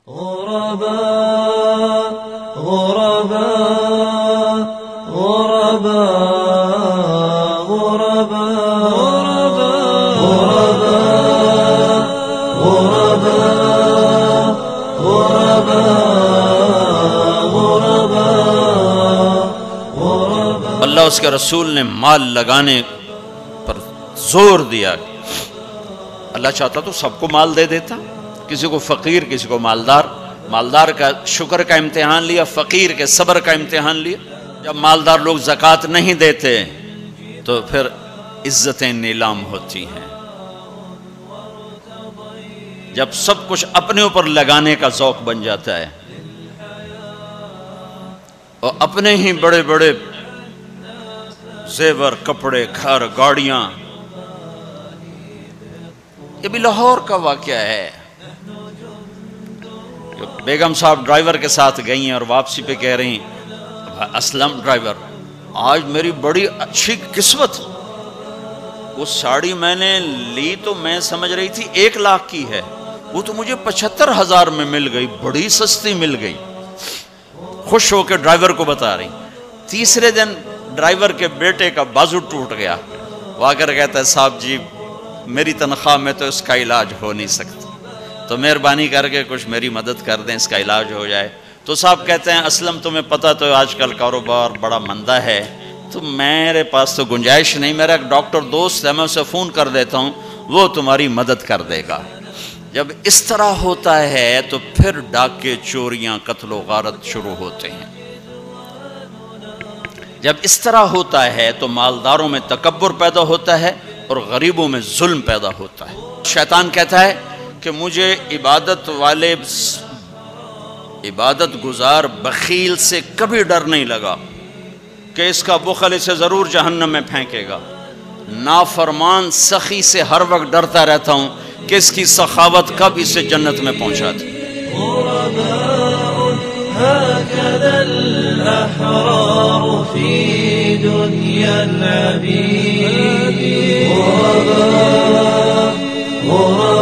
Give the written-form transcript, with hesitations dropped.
غرباء غرباء غرباء غرباء غرباء غرباء اللہ اس کے رسول نے مال لگانے پر زور دیا۔ اللہ چاہتا تو سب کو مال دے دیتا، کسی کو فقیر کسی کو مالدار، مالدار کا شکر کا امتحان لیا، فقیر کے صبر کا امتحان لیا۔ جب مالدار لوگ زکوٰۃ نہیں دیتے تو پھر عزتیں نیلام ہوتی ہیں۔ جب سب کچھ اپنے اوپر لگانے کا ذوق بن جاتا ہے اور اپنے ہی بڑے بڑے زیور، کپڑے، گھر، گاڑیاں۔ یہ بھی لاہور کا واقعہ ہے۔ بیگم صاحب ڈرائیور کے ساتھ گئی ہیں اور واپسی پہ کہہ رہی ہیں، اسلم ڈرائیور، آج میری بڑی اچھی قسمت، وہ ساڑی میں نے لی تو میں سمجھ رہی تھی 1 لاکھ کی ہے، وہ تو مجھے 75,000 میں مل گئی، بڑی سستی مل گئی۔ خوش ہو کے ڈرائیور کو بتا رہی۔ تیسرے دن ڈرائیور کے بیٹے کا بازو ٹوٹ گیا، وہ آ کر کہتا ہے صاحب جی میری تنخواہ میں تو اس کا علاج ہو نہیں سکتا، تو مہربانی کر کے کچھ میری مدد کر دیں، اس کا علاج ہو جائے۔ تو صاحب کہتے ہیں اسلم تمہیں پتہ تو آج کل کاروبار بڑا مندہ ہے، تو میرے پاس تو گنجائش نہیں، میرا ایک ڈاکٹر دوست ہے، میں اسے فون کر دیتا ہوں، وہ تمہاری مدد کر دے گا۔ جب اس طرح ہوتا ہے تو پھر ڈاکے، چوریاں، قتل و غارت شروع ہوتے ہیں۔ جب اس طرح ہوتا ہے تو مالداروں میں تکبر پیدا ہوتا ہے اور غریبوں میں ظلم پیدا ہوتا ہے۔ شیطان کہتا ہے کہ مجھے عبادت گزار بخیل سے کبھی ڈر نہیں لگا کہ اس کا بخل اسے ضرور جہنم میں پھینکے گا۔ نافرمان سخی سے ہر وقت ڈرتا رہتا ہوں کہ اس کی سخاوت کب اسے جنت میں پہنچا دے۔ هكذا الأحرار في دنيا العبيد غرباء غرباء